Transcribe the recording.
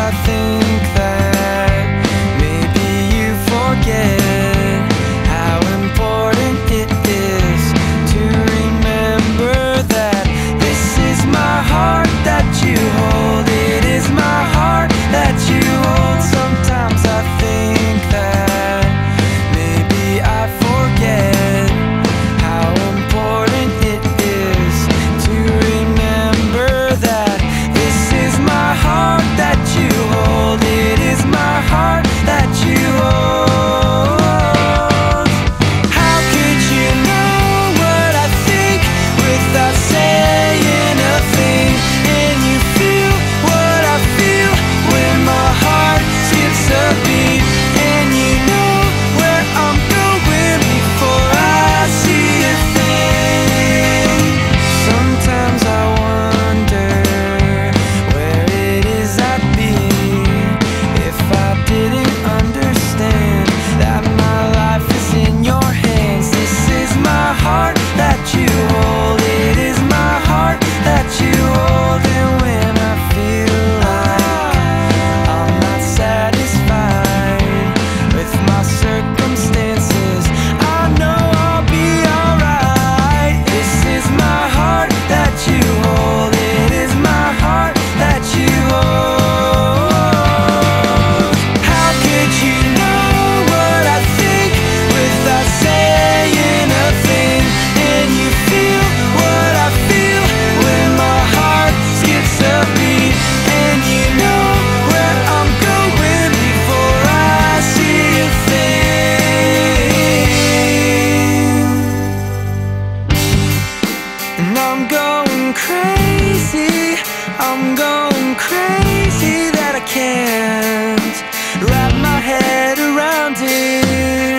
I think that maybe you forget how important it is to remember that this is my heart that you hold. It is my heart that you hold. Sometimes I think that maybe I forget how important it is to remember that this is my heart that you hold. It is my heart that you hold. How could you know what I think without saying a thing? And you feel what I feel when my heart skips a beat. And you know where I'm going before I see a thing. Sometimes I wonder where it is I'd be if I didn't understand that my life is in your hands. This is my heart that you hold. It is my heart that you hold. And when I feel like I'm not satisfied with my circumstances, I know I'll be alright. This is my heart that you hold. It is my heart that you hold. How could you know what I think without saying a thing? And you feel what I feel when my heart skips a beat. And you know where I'm going before I see a thing. And I'm going crazy, I'm going crazy that I can't wrap my head around it.